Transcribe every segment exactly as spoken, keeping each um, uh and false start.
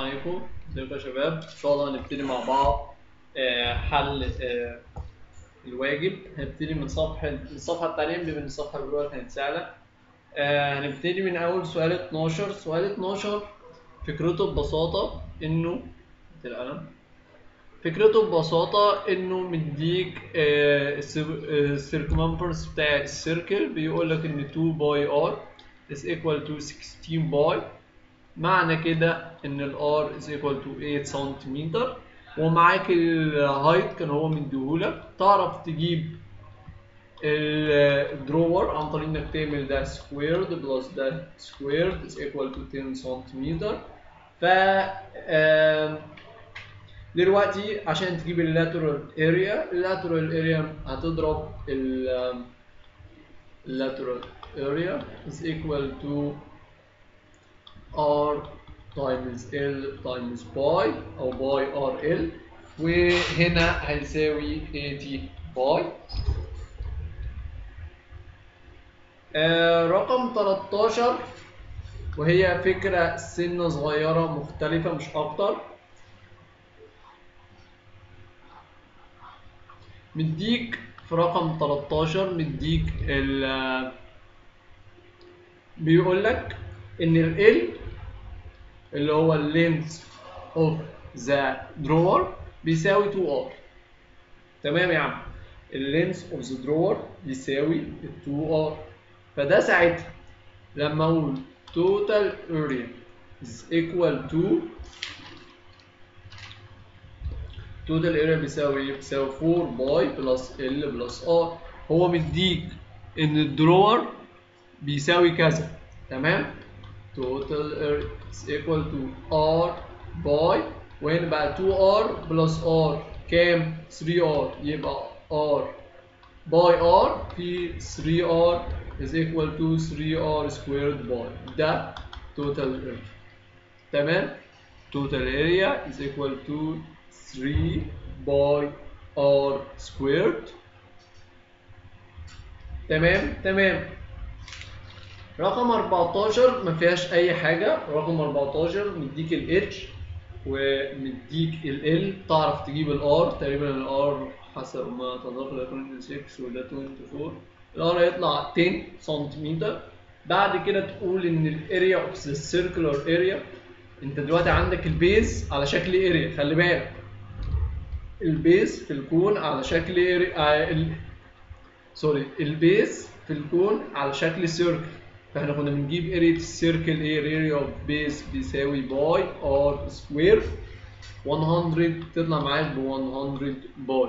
عليكم، ازيكم يا شباب؟ ان شاء الله هنبتدي مع بعض آه، حل آه، الواجب. هنبتدي من صفحه من الصفحه التانية من الصفحه الاولى كانت سهله. آه، هنبتدي من اول سؤال اتناشر. سؤال اتناشر فكرته ببساطه انه القلم فكرته ببساطه انه مديك السيركمفرنس بتاع السيركل، بيقول لك ان اتنين باي ار is equal to ستاشر باي. معنى كده ان ال R is equal to تمانية سنتيمتر، ومعاك الهايت كان هو مديهولك. تعرف تجيب الدرور عن طريق انك تعمل ده سكويرد بلس ده سكويرد is equal to عشرة سنتيمتر. ف دلوقتي عشان تجيب اللاترال اريا، اللاترال اريا هتضرب اللاترال اريا is equal to R times L times باي أو باي ار ال، وهنا هيساوي ثمانين باي. آه رقم تلتاشر، وهي فكرة سنة صغيرة مختلفة مش أكتر. مديك في رقم تلتاشر مديك ال بيقول لك إن ال L اللي هو اللينث اوف ذا درور بيساوي اتنين ار. تمام يا عم، اللينث اوف ذا درور بيساوي اتنين ار. فده ساعتها لما اقول total area is equal to total area بيساوي ايه؟ بيساوي اربعة باي بلس ال بلس ار. هو مديك ان الدرور بيساوي كذا. تمام، total area is equal to r باي، وهنا بقى اتنين ار بلس r كام؟ تلاتة ار، يبقى r باي r في تلاتة ار is equal to تلاتة ار squared باي. ده total area. تمام، total area is equal to تلاتة باي r squared. تمام تمام. رقم اربعتاشر ما فيهاش اي حاجه. رقم اربعتاشر مديك ال h ومديك ال L. تعرف تجيب ال R. تقريبا ال R حسب ما اتذكر ده ستة وستة وده اربعة وعشرين. ال R هيطلع عشرة سنتيمتر. بعد كده تقول ان ال area of the circular area، انت دلوقتي عندك البيز على شكل area. خلي بالك البيز في الكون على شكل area آه ال... سوري البيز في الكون على شكل سيركل. فاحنا كنا بنجيب اريا السيركل ايه؟ اريا اوف بيس بيساوي باي ار سكوير. مية تطلع معاك ب مية باي.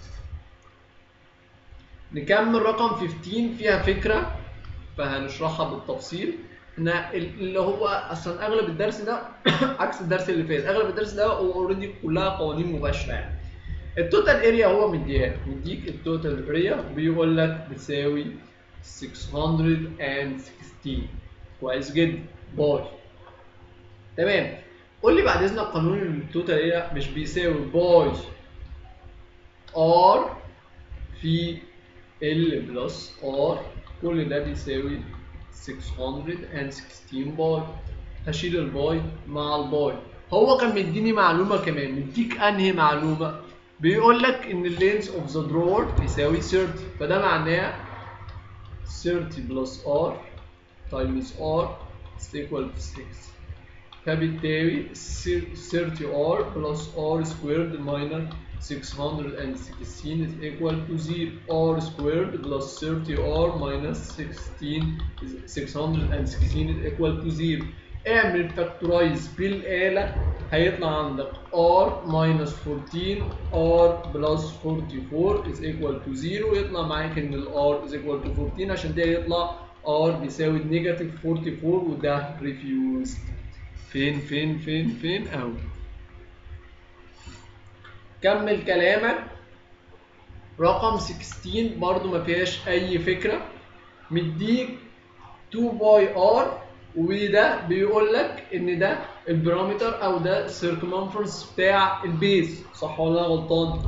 نكمل رقم خمستاشر، فيها فكره فهنشرحها بالتفصيل. احنا اللي هو اصلا اغلب الدرس ده عكس الدرس اللي فات. اغلب الدرس ده هو اوريدي كلها قوانين مباشره. يعني التوتال اريا هو مديك مديك التوتال اريا بيقول لك بتساوي ستمية وستاشر. كويس جدا باي. تمام، قول لي بعد اذنك قانون التوتال اريا مش بيساوي باي ار في ال بلس ار؟ كل ده بيساوي ستمية وستاشر باي. هشيل الباي مع الباي. هو كان مديني معلومه كمان. مديك انهي معلومه؟ بيقول لك ان اللينس اوف ذا درور بيساوي ثلاثين. فده معناه ثلاثين بلس ار تايمز ار is equal to ستة. فبالتالي ثلاثين ار بلس ار سكويرد minus ستمية وستاشر is equal to صفر. r squared plus ثلاثين ار minus ستاشر ستمية وستاشر is equal to صفر. اعمل فاكتورايز بالآلة، هيطلع عندك r minus اربعتاشر r plus اربعة واربعين is equal to صفر، ويطلع معاك ان ال r is equal to اربعتاشر. عشان ده يطلع r بيساوي نيجاتيف اربعة واربعين، وده ريفيوز. فين فين فين فين اهو. كمل كلامك. رقم ستاشر برضو ما فيهاش اي فكره. مديك اتنين باي ار، وده بيقول لك ان ده البارامتر او ده السيركمفرنس بتاع البيز. صح ولا غلطان؟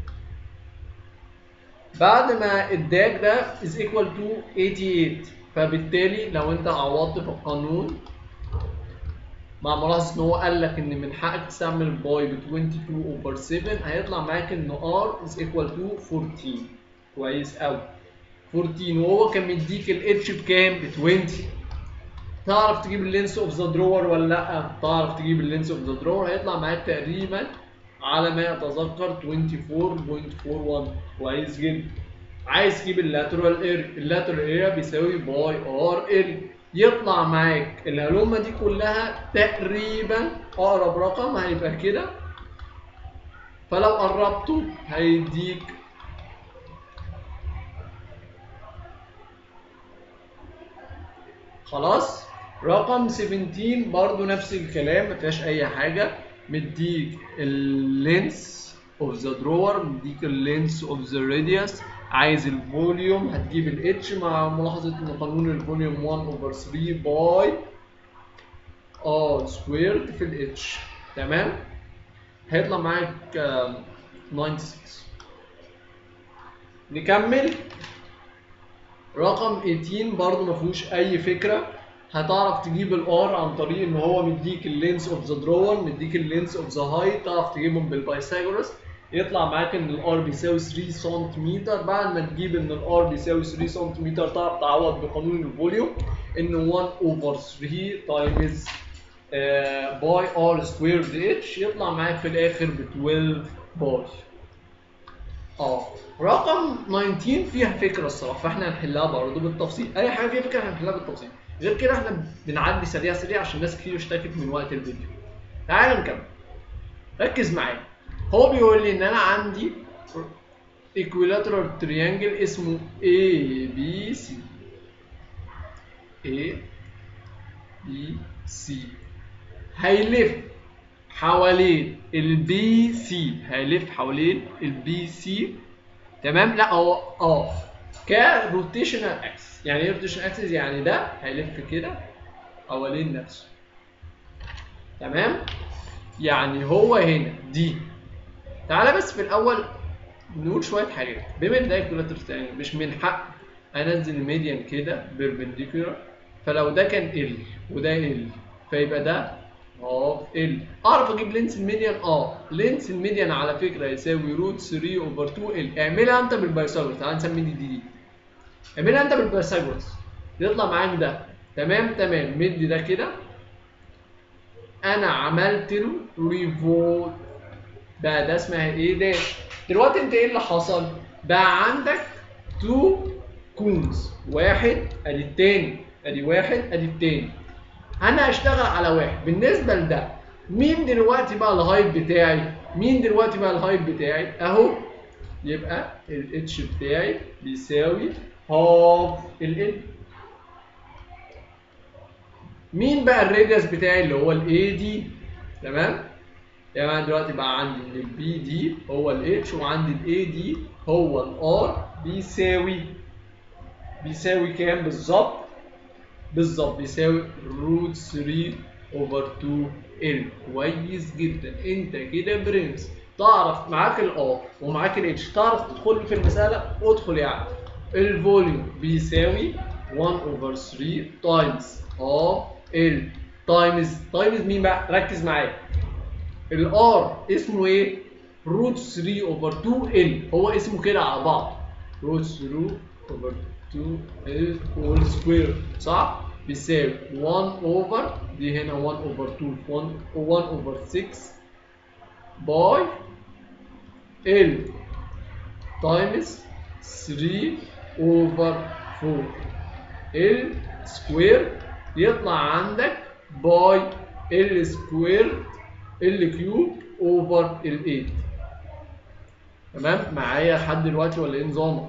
بعد ما اداك ده is equal to تمانية وتمانين. فبالتالي لو انت عوضت في القانون مع ملاحظة ان هو قال لك ان من حقك تستعمل باي ب اتنين وعشرين اوفر سبعة، هيطلع معاك ان ار از ايكوال تو اربعتاشر. كويس قوي. اربعتاشر وهو كان مديك الاتش بكام؟ ب عشرين. تعرف تجيب اللينس اوف ذا درور ولا لا؟ تعرف تجيب اللينس اوف ذا درور، هيطلع معاك تقريبا على ما اتذكر اربعة وعشرين فاصلة اربعة واحد. كويس جدا. عايز تجيب اللاترال اريا، اللاترال اريا بيساوي باي ار ال، يطلع معاك الهلومه دي كلها تقريبا اقرب رقم هيبقى كده، فلو قربته هيديك خلاص رقم سبعتاشر. برضو نفس الكلام ما فيهاش اي حاجه، مديك اللينس اوف ذا درور، مديك اللينس اوف ذا راديوس. عايز الفوليوم هتجيب الاتش مع ملاحظه ان قانون الفوليوم واحد اوفر تلاتة باي ار سكويرد في الاتش. تمام. هيطلع معاك ستة وتسعين. نكمل. رقم تمنتاشر برضو ما فيهوش اي فكره. هتعرف تجيب الار عن طريق ان هو مديك اللينس اوف ذا درور، مديك اللينس اوف ذا هايت، تعرف تجيبهم بالبايثاغورس. يطلع معاك ان الار بيساوي تلاتة سنتيمتر. بعد ما تجيب ان الار بيساوي تلاتة سنتيمتر تعرف تعوض بقانون الفوليوم ان واحد اوفر تلاتة تايمز باي ار سكويرد اتش، يطلع معاك في الاخر ب اتناشر باي. اه رقم تسعتاشر فيها فكره الصراحه، فاحنا هنحلها برضه بالتفصيل. اي حاجه فيها فكره هنحلها بالتفصيل، غير كده احنا بنعدي سريع سريع عشان ناس كتير اشتكت من وقت الفيديو. تعال نكمل. ركز معايا. هو بيقول لي ان انا عندي equilateral triangle اسمه A B C. A B C هيلف حوالين البي سي، هيلف حوالين البي سي. تمام. لا هو اه كروتيشنال اكسس. يعني ايه روتيشنال اكسس؟ يعني ده هيلف كده حوالين نفسه. تمام. يعني هو هنا دي. تعالى بس في الاول نقول شويه حاجات. بما ان ده ايكولاتر تاني مش من حق انزل الميديان كده بيربنديكولار، فلو ده كان ال وده ال فيبقى ده هاف ال. اعرف اجيب لينس الميديان؟ اه لينس الميديان على فكره يساوي روت تلاتة اوفر اتنين ال. اعملها انت بالبايثاغورس. تعال نسمي دي دي. اعملها انت بالبايثاغورس يطلع معاك ده. تمام تمام. مدي ده كده، انا عملت له ريفولت بقى، ده اسمها ايه؟ داش. دلوقتي انت ايه اللي حصل؟ بقى عندك تو كونز، واحد ادي التاني، ادي واحد ادي التاني. انا هشتغل على واحد بالنسبه لده. مين دلوقتي بقى الهايت بتاعي؟ مين دلوقتي بقى الهايت بتاعي؟ اهو. يبقى الاتش بتاعي بيساوي هاف ال. مين بقى الراديوس بتاعي؟ اللي هو الاي دي. تمام. يعني انا دلوقتي بقى عندي ان البي دي هو الاتش، وعندي الاي دي هو الار، بيساوي بيساوي كام بالظبط؟ بالظبط بيساوي روت تلاتة اوفر اتنين ال. كويس جدا. انت كده برنس. تعرف معاك الار ومعاك الاتش، تعرف تدخل في المساله؟ ادخل يا عم. الفوليوم بيساوي واحد اوفر تلاتة تايمز هاف ال تايمز تايمز مين بقى؟ ركز معايا. الار اسمه ايه؟ روت تلاتة اوفر اتنين ال. هو اسمه كده على بعض روت تلاتة اوفر اتنين ال هول سكوير، صح؟ بيساوي واحد اوفر دي هنا واحد اوفر اتنين واحد اوفر ستة باي ال تايمز تلاتة اوفر اربعة ال سكوير. يطلع عندك باي ال سكوير ال كيوب اوفر ال تمانية. تمام معايا لحد دلوقتي ولا ايه نظامك؟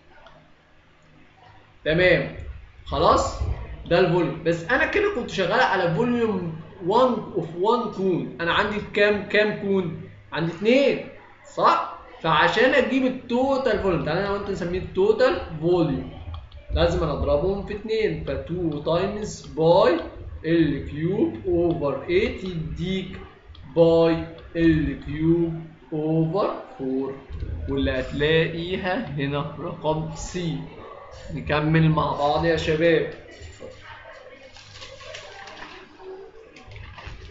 تمام خلاص. ده الفوليوم. بس انا كده كنت شغال على فوليوم واحد اوف واحد كون. انا عندي كام كام كون؟ عندي اتنين، صح؟ فعشان اجيب التوتال فوليوم، تعالى انا وانت نسميه التوتال فوليوم، لازم انا اضربهم في اتنين. ف اتنين تايمز باي ال كيوب اوفر تمانية يديك باي ال كيوب اوفر اربعة، واللي هتلاقيها هنا رقم سي. نكمل مع بعض يا شباب.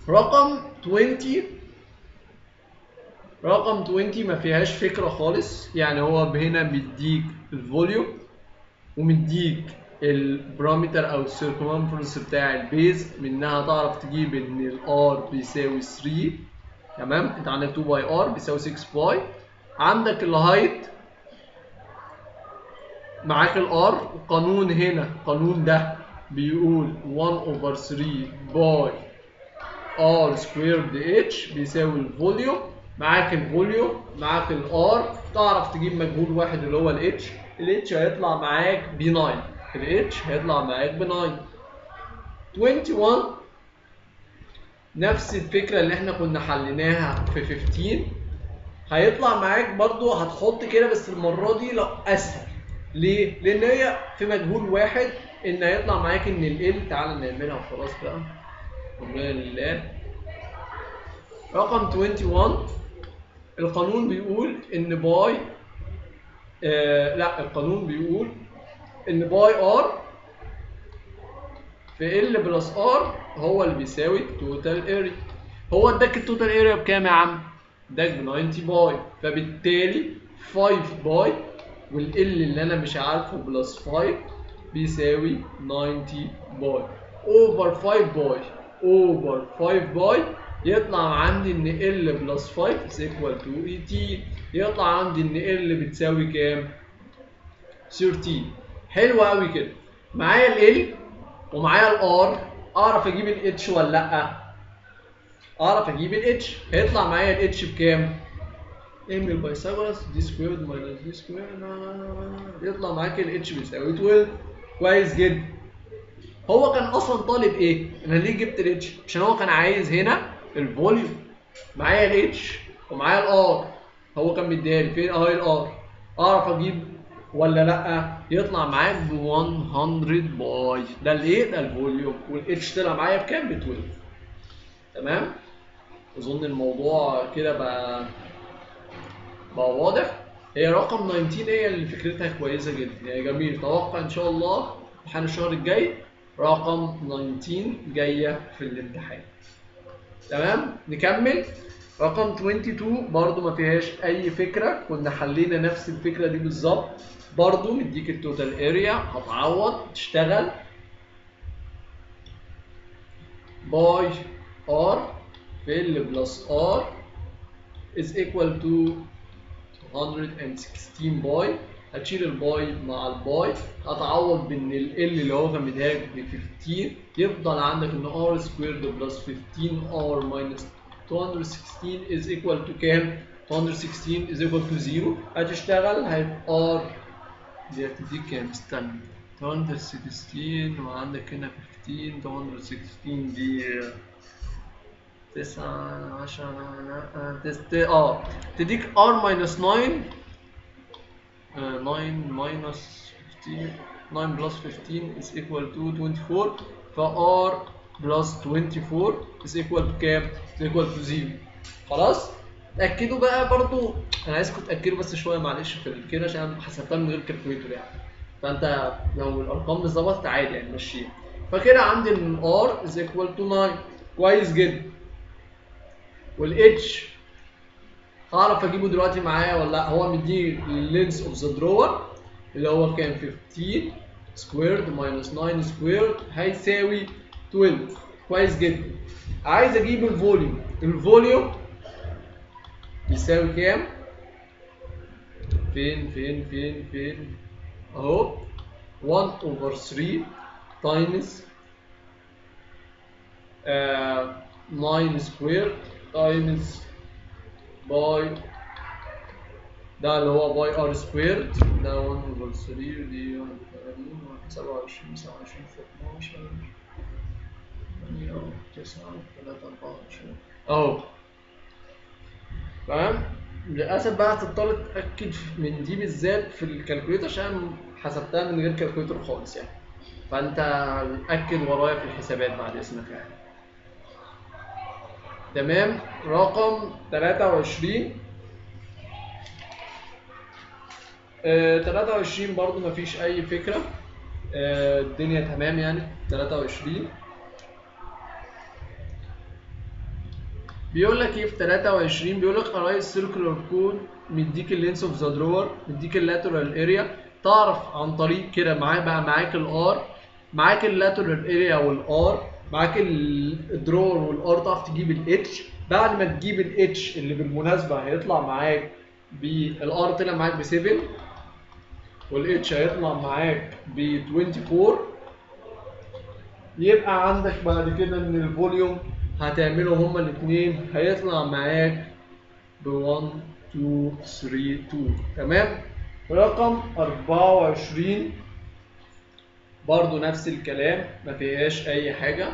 رقم عشرين رقم عشرين ما فيهاش فكرة خالص، يعني هو هنا بيديك الفوليوم ومديك البارامتر او السيركمفرنس بتاع البيز، منها تعرف تجيب ان الار بيساوي ثلاثة. تمام، انت عندك اتنين باي ار بيساوي ستة باي. عندك الهايت معاك الار، قانون هنا القانون ده بيقول واحد اوفر ثلاثة باي ار سكويرد اتش بيساوي الفوليوم. معاك الفوليوم معاك الار، تعرف تجيب مجهول واحد اللي هو الاتش. الاتش هيطلع معاك ب تسعة، الاتش هيطلع معاك ب تسعة. واحد وعشرين نفس الفكره اللي احنا كنا حليناها في خمستاشر، هيطلع معاك برضو هتحط كده، بس المره دي لا اسهل. ليه؟ لان هي في مجهول واحد، ان هيطلع معاك ان ال تعالى نعملها وخلاص بقى ربنا لله. رقم واحد وعشرين القانون بيقول ان باي آه لا القانون بيقول ان باي ار في ال بلس ار هو اللي بيساوي التوتال اريا. هو اداك التوتال اريا بكام يا عم؟ اداك ب تسعين باي، فبالتالي خمسة باي والال اللي انا مش عارفه بلس خمسة بيساوي تسعين باي اوفر خمسة باي اوفر خمسة باي. يطلع عندي ان ال بلس خمسة is equal to تمنتاشر. يطلع عندي ان ال بتساوي كام؟ تلتاشر. حلو قوي كده. معايا ال ومعايا الار، اعرف اجيب الاتش ولا لا؟ اعرف اجيب الاتش. هيطلع معايا الاتش بكام؟ اعمل بايثاغورس دي سكويرد ماينس دي سكويرد، يطلع معاك الاتش بيساوي اتناشر. كويس جدا. هو كان اصلا طالب ايه؟ انا ليه جبت الاتش؟ عشان هو كان عايز هنا الفوليوم. معايا الاتش ومعايا الار، هو كان مديها لي فين اهي الار. اعرف اجيب ولا لا؟ يطلع معاك ب مية باي. ده الايه؟ ده الفوليوم. والاتش طلع معايا بكام؟ ب اتناشر. تمام؟ اظن الموضوع كده بقى بقى واضح. هي رقم تسعتاشر هي اللي فكرتها كويسه جدا، يعني جميل. توقع ان شاء الله امتحان الشهر الجاي رقم تسعتاشر جايه في الامتحان. تمام، نكمل. رقم اتنين وعشرين برضو ما فيهاش اي فكره، كنا حلينا نفس الفكره دي بالظبط. برضو مديك التوتال اريا، هتعوض تشتغل باي ار في ال بلس ار is equal to مية وستاشر باي. هتشيل الباي مع الباي، هتعوض بان ال اللي هو كان مديها لك ب خمستاشر، يفضل عندك ان ار سكويرد بلس خمستاشر ار ماينس مية وستاشر is equal to كام؟ مية وستاشر is equal to صفر. هتشتغل هيبقى ار دي هتديك كام؟ استنى، مية وستاشر وعندك هنا خمستاشر، مية وستاشر دي تسعة عشرة تست اه تديك ار ماينس تسعة. تسعة minus خمستاشر، تسعة plus خمستاشر is equal to اربعة وعشرين. ف R plus اربعة وعشرين is equal to كام؟ is equal to صفر. خلاص؟ اتأكدوا بقى برضو، أنا عايزكم تتأكدوا بس شوية معلش في كده عشان حسبتها من غير كالكوليتور يعني. فأنت لو الأرقام ظبطت عادي يعني مشيها. فكده عندي إن R is equal to تسعة. كويس جدا. وال H هعرف اجيبه دلوقتي معايا ولا لا؟ هو مديني اللينس اوف ذا درور اللي هو كان خمستاشر سكويرد ماينس تسعة سكويرد هيساوي اتناشر. كويس جدا. عايز اجيب الفوليوم. الفوليوم بيساوي كام؟ فين فين فين فين اهو واحد اوفر ثلاثة تايمز تسعة سكويرد تايمز باي، ده اللي هو باي ار سكويرد، ده واحد اوفر ثلاثة دي واحد وثمانين سبعة وعشرين سبعة وعشرين في اتناشر تمانية تسعة تلاتة اربعة وعشرين اهو. تمام. للاسف بقى هتضطر تتاكد من دي بالذات في الكالكوليتر عشان حسبتها من غير كالكوليتر خالص يعني. فانت اتاكد ورايا في الحسابات بعد اذنك يعني. تمام. رقم تلاتة وعشرين آه، تلاتة وعشرين برضو مفيش اي فكرة. آه، الدنيا تمام يعني. تلاتة وعشرين بيقول لك ايه في تلاتة وعشرين؟ بيقول لك ارايز سيركلر كون، مديك اللينس اوف ذا درور، مديك اللاترال اريا. تعرف عن طريق كده معاك بقى معاك الار، معاك اللاترال اريا والار، معاك الدرور والار، تعرف تجيب الاتش. بعد ما تجيب الاتش اللي بالمناسبه هيطلع معاك بالار طلع معاك ب سبعة، والاتش هيطلع معاك ب اربعة وعشرين، يبقى عندك بعد كده ان الفوليوم هتعمله هما الاثنين هيطلع معاك ب واحد اتنين تلاتة اتنين. تمام. رقم اربعة وعشرين برضو نفس الكلام، ما فيهاش اي حاجه.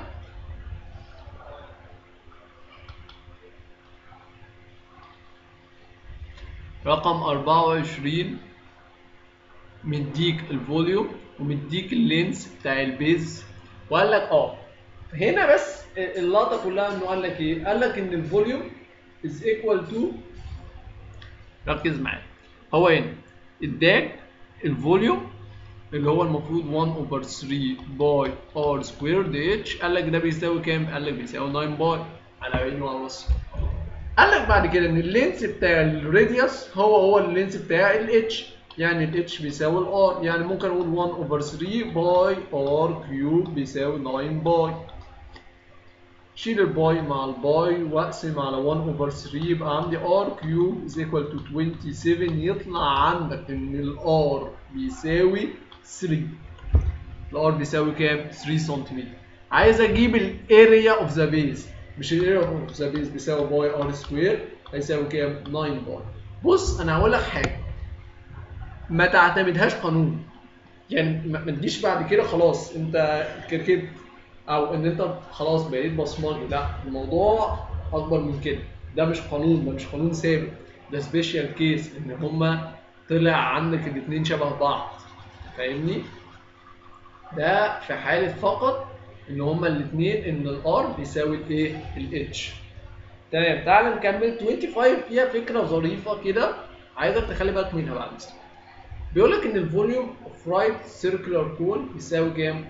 رقم اربعة وعشرين مديك الفوليوم ومديك اللينس بتاع البيز، وقال لك اه هنا بس اللقطه كلها انه قال لك ايه؟ قال لك ان الفوليوم is equal to، ركز معايا، هو هنا اداك الفوليوم اللي هو المفروض واحد اوفر تلاتة باي ار سكوير دي اتش، قال لك ده بيساوي كام؟ قال لك بيساوي تسعة باي على عيني وعلى راسي. قال لك بعد كده ان اللينس بتاع الراديوس هو هو اللينس بتاع الاتش، يعني الاتش بيساوي الار، يعني ممكن اقول واحد اوفر تلاتة باي ار كيوب بيساوي تسعة باي. شيل الباي مع الباي واقسم على واحد اوفر تلاتة، يبقى عندي ار كيوب از ايكوال تو سبعة وعشرين. يطلع عندك ان الار بيساوي تلاتة. الار بيساوي كام؟ تلاتة سنتيمتر. عايز اجيب الاريا اوف ذا بيز، مش الاريا اوف ذا بيز بيساوي باي ار سكوير، هيساوي كام؟ تسعة باي. بص انا هقول لك حاجه، ما تعتمدهاش قانون، يعني ما تجيش بعد كده خلاص انت كركبت او ان انت خلاص بقيت بصمجي، لا الموضوع اكبر من كده. ده مش قانون، ده مش قانون ثابت، ده سبيشال كيس ان هما طلع عندك الاثنين شبه بعض، فاهمني؟ ده في حاله فقط ان هما الاثنين ان الار بيساوي الايه؟ الاتش. تمام. تعال نكمل. خمسة وعشرين فيها فكره ظريفه كده، عايزك تخلي بالك منها بعد كده. بيقول لك ان الفوليوم اوف رايت سيركلر كون يساوي كام؟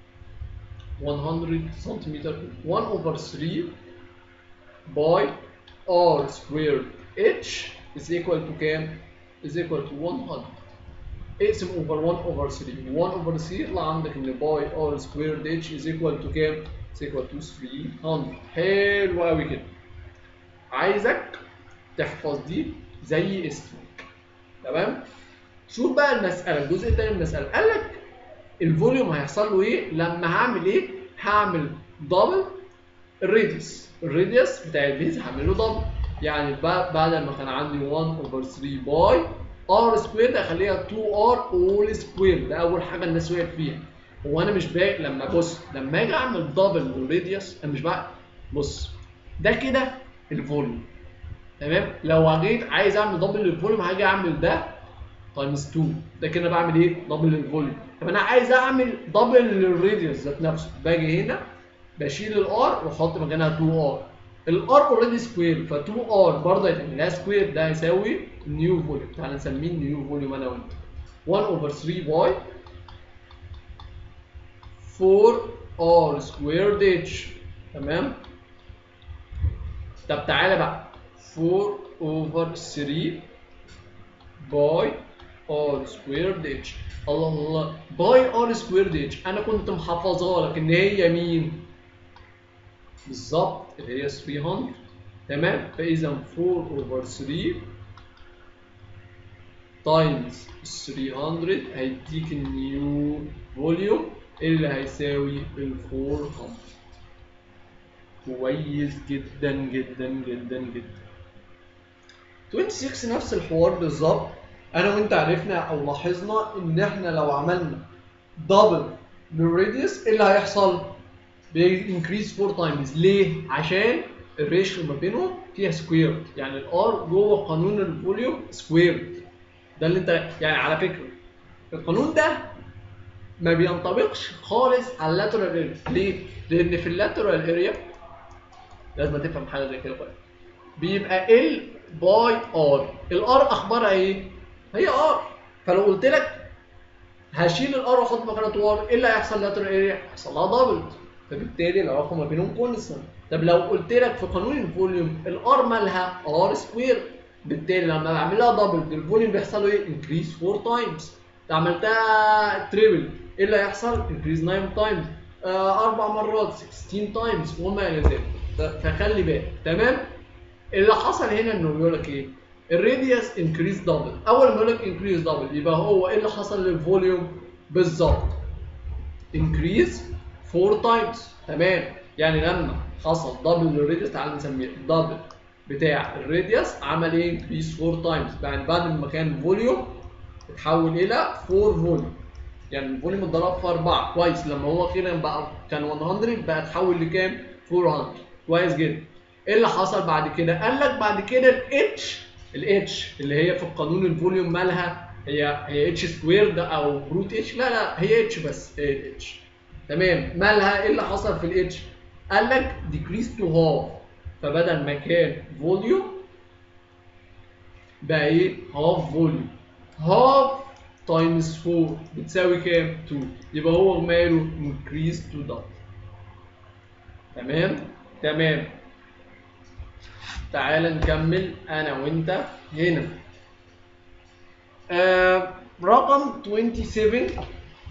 مية سنتيمتر. واحد اوفر تلاتة باي ار سكوير اتش is equal to كام؟ is equal to مية. اقسم اوفر واحد اوفر تلاتة، واحد اوفر تلاتة يطلع عندك ان باي ار سكوير اتش is equal to كام؟ is equal to تلتمية. حلو قوي كده. عايزك تحفظ دي زي اسمك. تمام؟ شوف بقى المسألة، الجزء الثاني من المسألة، قال لك الفوليوم هيحصل له ايه لما هعمل ايه؟ هعمل دبل الراديوس، الراديوس بتاع البيز هعمل له دبل، يعني بعد ما كان عندي واحد اوفر تلاتة باي ار سكوير ده اخليها اتنين ار اول سكوير. ده اول حاجه الناس وقعت فيها. هو انا مش باقي لما بص لما اجي اعمل دبل الراديوس انا مش بقى بص ده كده الفوليوم. تمام. لو جيت عايز اعمل دبل الفوليوم هاجي اعمل ده تايمز اتنين، ده كده بعمل ايه؟ دبل الفوليوم. طب انا عايز اعمل دبل الراديوس ذات نفسه، باجي هنا بشيل الار واحط مكانها اتنين ار. الار اوريدي سكوير، ف اتنين ار برضه هيتعمل لها سكوير، ده هيساوي نيو فوليوم. تعالى نسميه نيو فوليوم انا وانت. واحد اوفر تلاتة باي اربعة ار سكوير اتش. تمام. طب تعالى بقى اربعة اوفر تلاتة باي ار سكوير اتش. الله الله، باي ار سكوير اتش انا كنت محفظها لك ان هي مين؟ بالظبط اللي هي تلتمية. تمام. فاذا اربعة اوفر تلاتة تايمز تلتمية هيديك النيو فوليوم اللي هيساوي ال اربعمية. كويس جدا جدا جدا جدا. ستة وعشرين نفس الحوار بالظبط. انا وانت عرفنا او لاحظنا ان احنا لو عملنا دبل للراديوس ايه اللي هيحصل؟ بينكريز اربعة تايمز. ليه؟ عشان الريشيو ما بينهم فيها سكوير، يعني الار جوه قانون الفوليوم سكوير. ده اللي انت يعني على فكره القانون ده ما بينطبقش خالص على اللاترال اريا. ليه؟ لان في اللاترال اريا لازم تفهم حاجه زي كده كويس. بيبقى ال باي ار، الار اخبارها ايه؟ هي ار. فلو قلت لك هشيل الار واحط مكانها اتنين ار، ايه اللي هيحصل؟ اللاترال اريا هيحصل لها دبل، فبالتالي العلاقه ما بينهم كونستنت. طب لو قلت لك في قانون الفوليوم الار مالها ار سكوير، بالتالي لما بعملها دبل الفوليوم بيحصل له ايه؟ انكريز أربعة تايمز. عملتها تريبل ايه اللي هيحصل؟ انكريز تسعة تايمز، آه اربع مرات ستاشر تايمز وما الى ذلك. فخلي بالك. تمام. اللي حصل هنا انه بيقول لك ايه؟ الراديوس انكريز دبل. اول ما يقول لك انكريز دبل يبقى هو ايه اللي حصل للفوليوم بالظبط؟ انكريز أربعة تايمز. تمام. يعني لما حصل دبل للراديوس، تعال نسميه دبل بتاع الراديوس، عمل ايه؟ انكريز أربعة تايمز. يعني بعد ما كان فوليوم اتحول الى أربعة فوليوم، يعني الفوليوم اتضرب في أربعة. كويس. لما هو كده بقى كان مية بقى اتحول لكام؟ أربعمية. كويس جدا. ايه اللي حصل بعد كده؟ قال لك بعد كده الاتش الاتش اللي هي في القانون الفوليوم مالها؟ هي هي اتش سكويرد او روت اتش. لا لا هي اتش بس، هي الاتش. تمام. مالها؟ ايه اللي حصل في الاتش؟ قال لك decrease to half. فبدل ما كان فوليوم بقى ايه؟ half فوليوم. half تايمز أربعة بتساوي كام؟ اتنين. يبقى هو ماله؟ increase to double. تمام؟ تمام. تعال نكمل انا وانت هنا. آه رقم سبعة وعشرين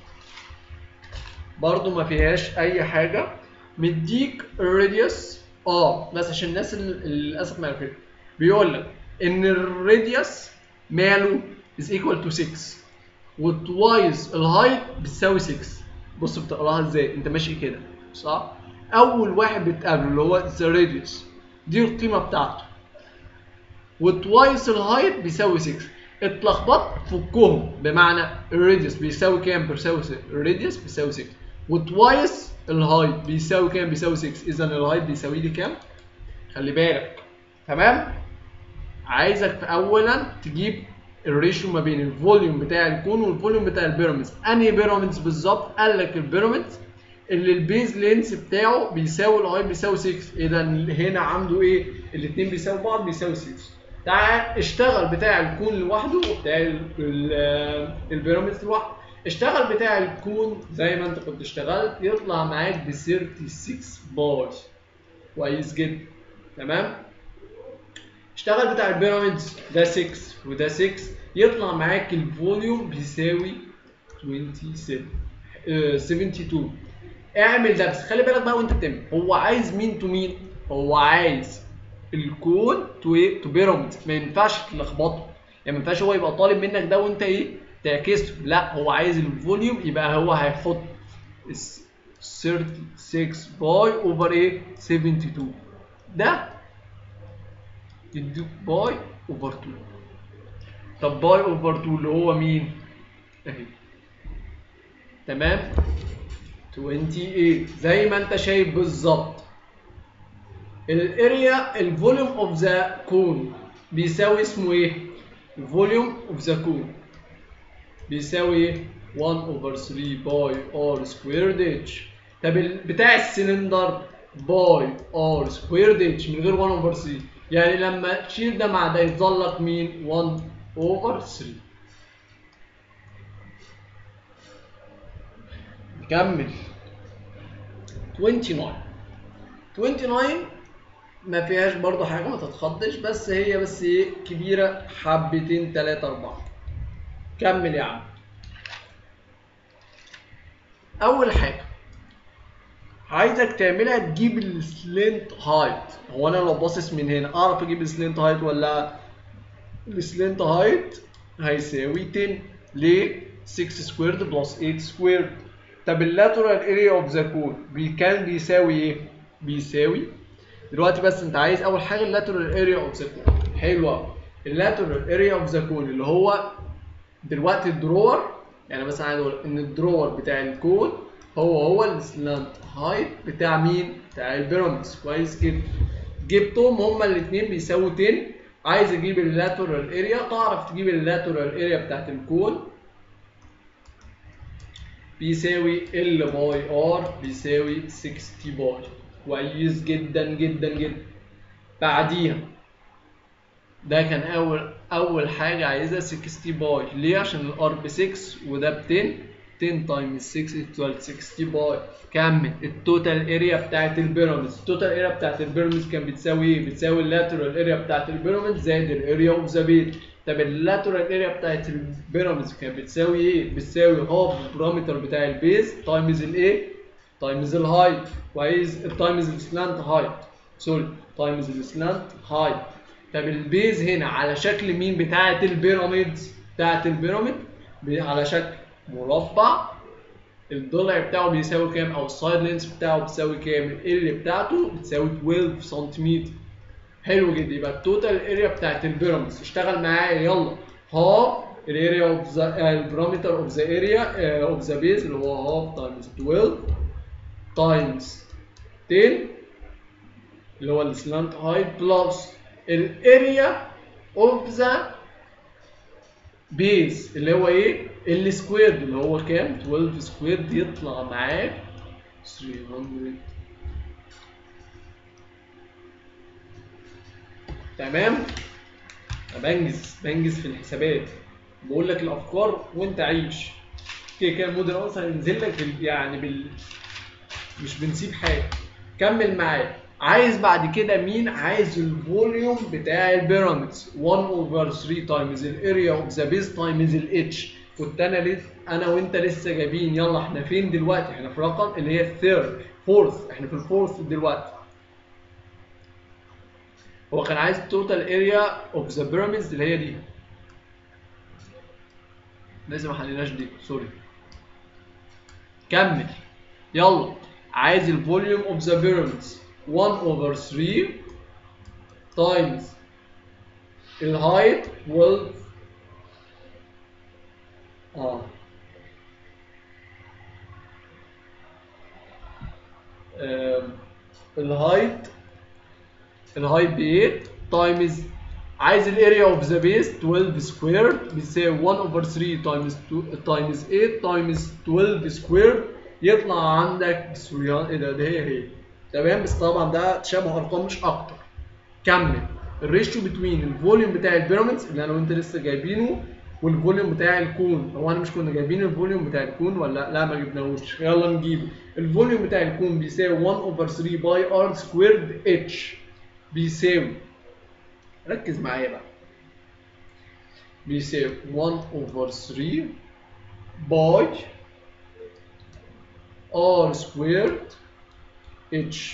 برضو ما فيهاش اي حاجه. مديك الراديوس اه بس عشان الناس اللي للاسف ما عرفتش، بيقول لك ان الراديوس ماله is equal to ستة وتوايز الهايت بتساوي ستة. بص بتقراها ازاي؟ انت ماشي كده صح؟ اول واحد بتقابله اللي هو ذا راديوس دي القيمه بتاعته، وتوايس الهايت بيساوي ستة. اتلخبطت فكهم، بمعنى الراديوس بيساوي كام؟ بيساوي ستة. الراديوس بيساوي ستة وتوايس الهايت بيساوي كام؟ بيساوي ستة. اذا الهايت بيساوي لي كام؟ خلي بالك. تمام. عايزك في اولا تجيب الريشيو ما بين الفوليوم بتاع الكون والفوليوم بتاع البيراميدز. انهي بيراميدز بالظبط؟ قال لك البيراميدز اللي البيز لينس بتاعه بيساوي الهايت بيساوي ستة. اذا هنا عنده ايه؟ الاثنين بيساوي بعض، بيساوي ستة. تعال اشتغل بتاع الكون لوحده وبتاع البيراميدز لوحده. اشتغل بتاع الكون زي ما انت كنت اشتغلت، يطلع معاك ب ستة وثلاثين بار. كويس جدا. تمام. اشتغل بتاع البيراميدز ده ستة وده ستة، يطلع معاك الفوليوم بيساوي سبعة وسبعين. اعمل ده بس خلي بالك بقى وانت بتعمل. هو عايز مين تو مين؟ هو عايز الكون تو ايه؟ تو بيراميدز. ما ينفعش تلخبطه، يعني ما ينفعش هو يبقى طالب منك ده وانت ايه؟ تعكسه. لا هو عايز الفوليوم، يبقى هو هيحط ستة وثلاثين باي اوفر ايه؟ اتنين وسبعين. ده يديك باي اوفر اتنين. طب باي اوفر اتنين اللي هو مين؟ اهي. تمام. ثمانية وعشرين زي ما انت شايف بالظبط. الاريا الفوليوم اوف ذا كون بيساوي اسمه ايه؟ الفوليوم اوف ذا كون بيساوي ايه؟ واحد اوفر ثلاثة باي ار سكويرد اتش. طب بتاع السلندر باي ار سكويرد اتش من غير واحد اوفر ثلاثة، يعني لما تشيل ده مع ده يفضل لك مين؟ واحد اوفر ثلاثة. نكمل. تسعة وعشرين تسعة وعشرين ما فيهاش برضو حاجه ما تتخضش، بس هي بس ايه؟ كبيره حبتين تلاتة أربعة. كمل يا عم. اول حاجه عايزك تعملها تجيب السلنت هايت. هو انا لو باصص من هنا اعرف اجيب السلنت هايت ولا؟ السلنت هايت هيساوي عشرة. ليه؟ ستة سكويرد بلس تمانية سكويرد. طب اللاترال اريا اوف ذا كون كان بيساوي ايه؟ بيساوي دلوقتي بس انت عايز اول حاجه اللاترال اريا اوف ذا كون. حلو قوي. اللاترال اريا اوف ذا كون اللي هو دلوقتي الدرور، يعني مثلا عايز اقول ان الدرور بتاع الكون هو هو السلانت هايت بتاع مين؟ بتاع البيراميدز. كويس جدا. جبتهم هما الاثنين بيساووا عشرة. عايز اجيب اللاترال اريا، تعرف تجيب اللاترال اريا بتاعت الكون بيساوي ال باي ار بيساوي ستين باي. كويس جدا جدا جدا. بعديها ده كان اول اول حاجه عايزها ستين باي. ليه؟ عشان الار ب ستة وده ب عشرة. ten تايمز ستة equal ستين باي. كمل التوتال اريا بتاعت البيراميدز. التوتال اريا بتاعت البيراميدز كانت بتساوي ايه؟ بتساوي اللاترال اريا بتاعت البيراميدز زائد الاريا اوف ذا بيز. طب اللاترال اريا بتاعت البيراميدز كانت بتساوي ايه؟ بتساوي هاف البارامتر بتاع البيز تايمز الايه؟ تايمز الهايت. كويس؟ تايمز السلانت هايت. سوري تايمز السلانت هايت. طب البيز هنا على شكل مين بتاعت البيراميدز؟ بتاعت البيراميد على شكل مربع. الضلع بتاعه بيساوي كام؟ او السايد لينس بتاعه بتساوي كام؟ ال بتاعته بتساوي اتناشر سنتيمتر. حلو جدا. يبقى التوتال اريا بتاعت البيراميدز اشتغل معايا يلا. هاف الاريا اوف ذا البارامتر اوف ذا اريا اوف ذا بيز اللي هو هاف تايمز اتناشر تايمز عشرة اللي هو السلانت هايت بلس الاريا اوف ذا بيز اللي هو ايه؟ ال سكويرد اللي هو كام؟ اتناشر سكويرد يطلع معاك تلتمية. تمام؟ بنجز بنجز في الحسابات. بقول لك الافكار وانت عيش. كده كده الموديل اصلا ينزل لك بال... يعني بال مش بنسيب حاجه. كمل معايا. عايز بعد كده مين؟ عايز الفوليوم بتاع البيراميدز واحد اوفر تلاتة تايمز الاريا اوف ذا بيز تايمز الاتش. كنت انا لسه انا وانت لسه جايبين. يلا احنا فين دلوقتي؟ احنا في رقم اللي هي الثيرد فورث. احنا في الفورث دلوقتي. هو كان عايز التوتال اريا اوف ذا بيراميدز اللي هي دي. لازم ما حليناش دي سوري. كمل يلا. عايز الفوليوم اوف ذا بيراميدز واحد اوفر تلاتة تايمز الهايت اتناشر اه الهايت الهايت ب تمانية تايمز. عايز الاريا اوف ذا بيز اتناشر سكوير بيساوي واحد اوفر تلاتة تايمز تايمز تمانية تايمز اتناشر سكوير. يطلع عندك ايه ده؟ ده هي هي. تمام. بس طبعا ده تشابه ارقام مش اكتر. كمل. الريشيو بتوين الفوليوم بتاع البيراميدز اللي انا وانت لسه جايبينه والفوليوم بتاع الكون. هو انا مش كنا جايبين الفوليوم بتاع الكون ولا لا؟ ما جبناهوش. يلا نجيبه. الفوليوم بتاع الكون بيساوي واحد اوفر تلاتة باي ار سكويرد اتش. بيساوي ركز معايا بقى. بيساوي واحد اوفر تلاتة باي ار سكويرد اتش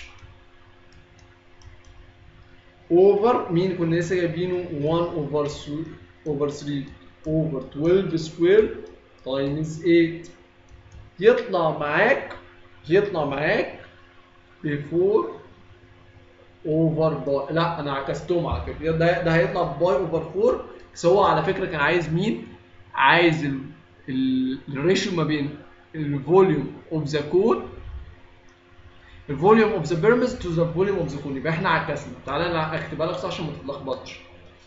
اوفر مين كنا لسه جايبينه؟ واحد اوفر اوفر تلاتة اوفر اتناشر سكوير تايمز تمانية. يطلع معاك يطلع معاك ب أربعة اوفر باي. لا انا عكستهم على فكره. ده ده هيطلع باي اوفر أربعة. بس هو على فكره كان عايز مين؟ عايز الريشيو ما بين الفوليوم اوف ذا كون الفوليوم اوف ذا بيراميدز تو ذا فوليوم اوف ذا كون. يبقى احنا عكسنا. تعالى انا اكتبها لك صح عشان ما تتلخبطش.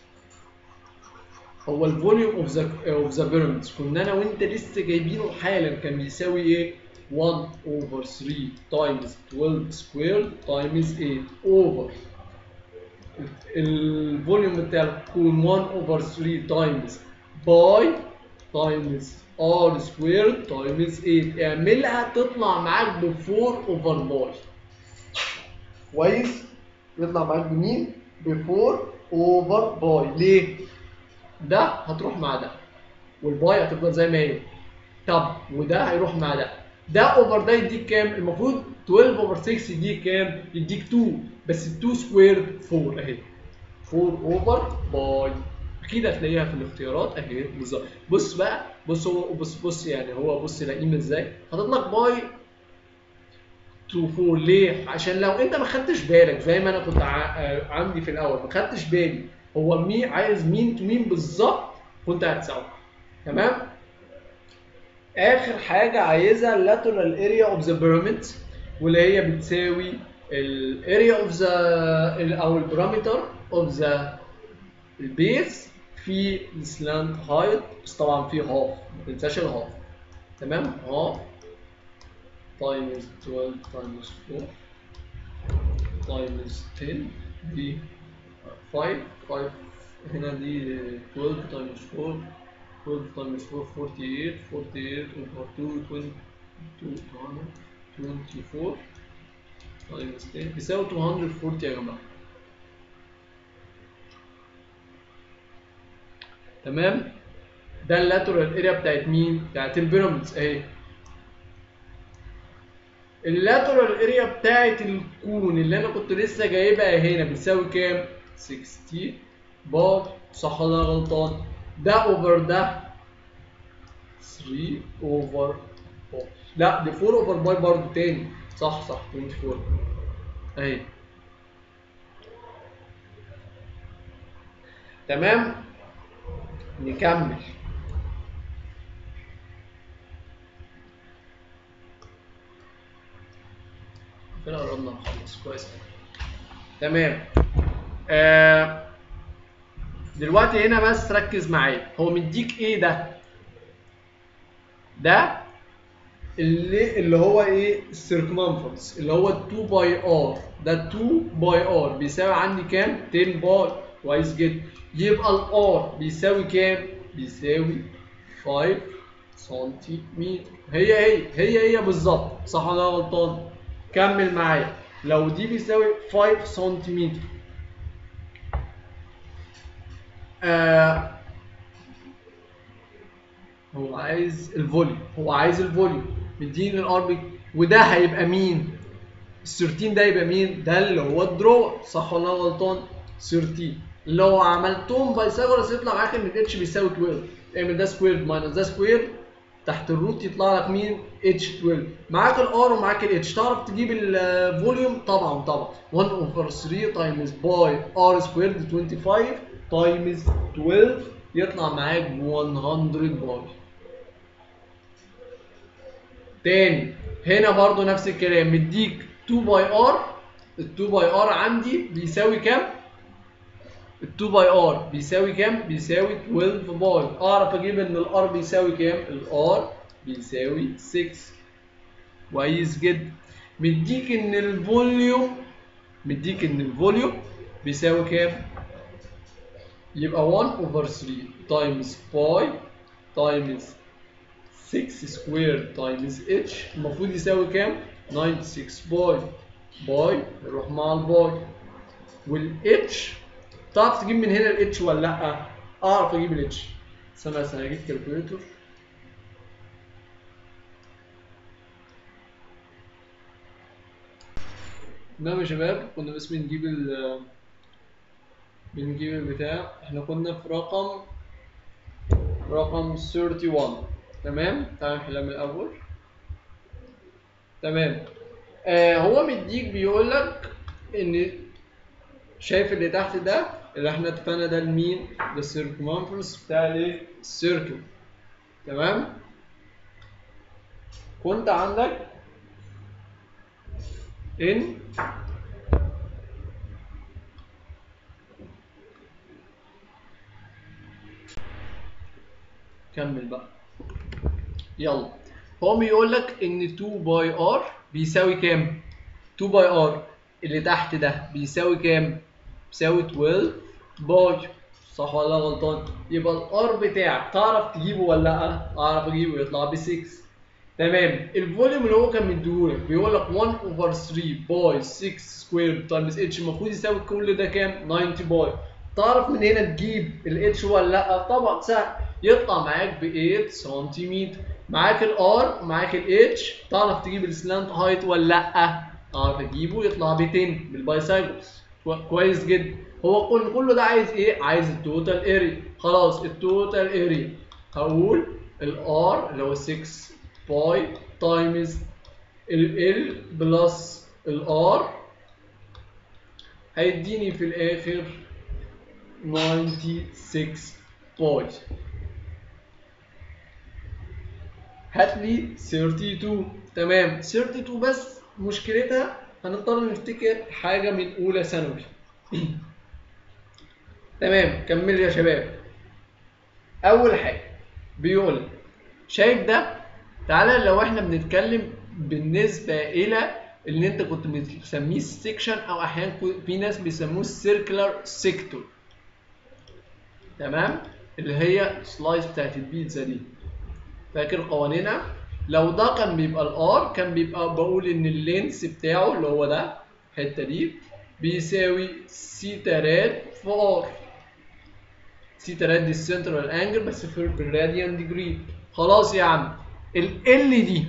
هو الفوليوم اوف ذا اوف ذا بيراميدز كنا انا وانت لسه جايبينه حالا كان بيساوي ايه؟ واحد اوفر تلاتة تايمز اتناشر سكوير تايمز تمانية اوفر الفوليوم بتاع الكون واحد اوفر تلاتة تايمز باي تايمز ار سكوير تايمز تمانية. اعملها تطلع معاك ب أربعة اوفر باي. كويس؟ يطلع معاك بمين؟ ب أربعة اوفر باي. ليه؟ ده هتروح مع ده والباي هتفضل زي ما هي. طب وده هيروح مع ده. ده اوفر ده يديك كام؟ المفروض اتناشر اوفر ستة يديك كام؟ يديك اتنين. بس اتنين سكوير أربعة اهي. أربعة اوفر باي. اكيد هتلاقيها في الاختيارات اهي بالظبط. بص بقى بص هو بص بص يعني هو بص لاقيم ازاي؟ حاطط لك باي تو أربعة. ليه؟ عشان لو انت ما خدتش بالك زي ما انا كنت عندي في الاول ما خدتش بالي هو مين عايز مين تو مين بالظبط كنت هتساوي. تمام؟ اخر حاجه عايزها اللاترال اريا اوف ذا بيراميدز واللي هي بتساوي الاريا اوف ذا او البارامتر اوف ذا البيز في السلانت هايت. بس طبعا في هاف ما تنساش الهاف. تمام؟ هاف تايمز اتناشر تايمز أربعة تايمز عشرة دي خمسة خمسة هنا دي اتناشر تايمز أربعة twelve times four forty-eight forty-eight over two twenty-two twenty-four times ten بيساوي two hundred forty يا جماعة. تمام. ده اللاترال اريا بتاعت مين؟ بتاعت البيراميدز اهي. اللاترال اريا بتاعت الكون اللي انا كنت لسه جايبها هنا بتساوي كام؟ ستين بار. صح ولا انا غلطان؟ ده اوفر ده ثلاثة اوفر أربعة. لا دي أربعة اوفر باي برضه تاني. صح صح أربعة وعشرين اهي. تمام. نكمل. كده قربنا نخلص كويس. تمام. آه دلوقتي هنا بس ركز معايا. هو مديك ايه ده؟ ده اللي اللي هو ايه؟ السيركمفرنس اللي هو اتنين باي ار. ده اتنين باي ار بيساوي عندي كام؟ عشرة باي. كويس جدا. يبقى الار بيساوي كام؟ بيساوي خمسة سنتيمتر. هي هي هي هي بالظبط. صح ولا انا غلطان؟ كمل معايا. لو دي بيساوي خمسة سنتيمتر آه هو عايز الفوليوم. هو عايز الفوليوم. مديني الار بي. وده هيبقى مين؟ ال ثلاثة ده يبقى مين؟ ده اللي هو الدرو. صح ولا انا غلطان؟ ثلاثة. لو عملتهم بايثاغورس يطلع معاك ان الاتش بيساوي اتناشر. اعمل ده سكوير ماينس ده سكوير تحت الروت يطلع لك مين؟ اتش اتناشر. معاك الار ومعاك الاتش. تعرف تجيب الفوليوم؟ طبعا طبعا. واحد اوفر ثلاثة تايمز باي ار سكويرد خمسة وعشرين تايمز اتناشر يطلع معاك مية باي. تاني هنا برضو نفس الكلام. مديك اتنين باي ار. ال اتنين باي ار عندي بيساوي كام؟ ال اتنين باي ار بيساوي كام؟ بيساوي اتناشر باي. اعرف اجيب ان الار بيساوي كام؟ الار بيساوي ستة. كويس جدا. مديك ان الفوليوم مديك ان الفوليوم بيساوي كام؟ يبقى واحد اوفر ثلاثة تايمز باي تايمز ستة سكوير تايمز اتش المفروض يساوي كام؟ ستة وتسعين باي. باي نروح مع الباي. والاتش تعرف تجيب من هنا الاتش ولا لا؟ اعرف اجيب الاتش. استنى استنى اجيب كالكوليتور. تمام يا شباب. كنا بس بنجيب ال بنجيب البتاع. احنا كنا في رقم رقم واحد وثلاثين. تمام. تعال نحلها من الاول. تمام. آه هو مديك بيقول لك ان شايف اللي تحت ده اللي احنا اتفقنا ده لمين؟ ده السيركمفرنس بتاع الايه؟ السيركل. تمام؟ كنت عندك ان كمل بقى. يلا. هو بيقول لك ان اتنين باي ار بيساوي كام؟ اتنين باي ار اللي تحت ده بيساوي كام؟ بيساوي اتناشر باي. صح ولا غلطان؟ يبقى الار بتاعك تعرف تجيبه ولا لا؟ اعرف اجيبه يطلع ب ستة. تمام. الفوليوم اللي هو كان مديهولك بيقول لك واحد اوفر ثلاثة باي ستة سكوير تايمز اتش المفروض يساوي كل ده كام؟ تسعين باي. تعرف من هنا تجيب الاتش ولا لا؟ طبعا سهل. يطلع معاك ب تمانية سنتيمتر. معاك الار ومعاك الاتش. تعرف تجيب السلانت هايت ولا لا؟ اعرف اجيبه يطلع ب عشرة بالبايثاغورس. كويس جدا. هو كل كله ده عايز ايه؟ عايز التوتال اريا. خلاص التوتال اريا هقول الار اللي هو ستة باي تايمز ال ال بلس الار هيديني في الاخر ستة وتسعين باي. هات لي اتنين وثلاثين. تمام. اتنين وثلاثين بس مشكلتها هنضطر نفتكر حاجه من اولى ثانوي. تمام. كمل يا شباب. اول حاجه بيقول شايف ده؟ تعالى لو احنا بنتكلم بالنسبه الى اللي انت كنت بتسميه السكشن او احيانا في ناس بيسموه السيركلر سيكتور. تمام. اللي هي السلايس بتاعت البيتزا دي. فاكر قوانينها؟ لو ده كان بيبقى الار كان بيبقى بقول ان اللينس بتاعه اللي هو ده الحته دي بيساوي سيتا راد في ار. سيتا راد دي السنترال انجل بس في الراديان ديجري. خلاص يا عم ال دي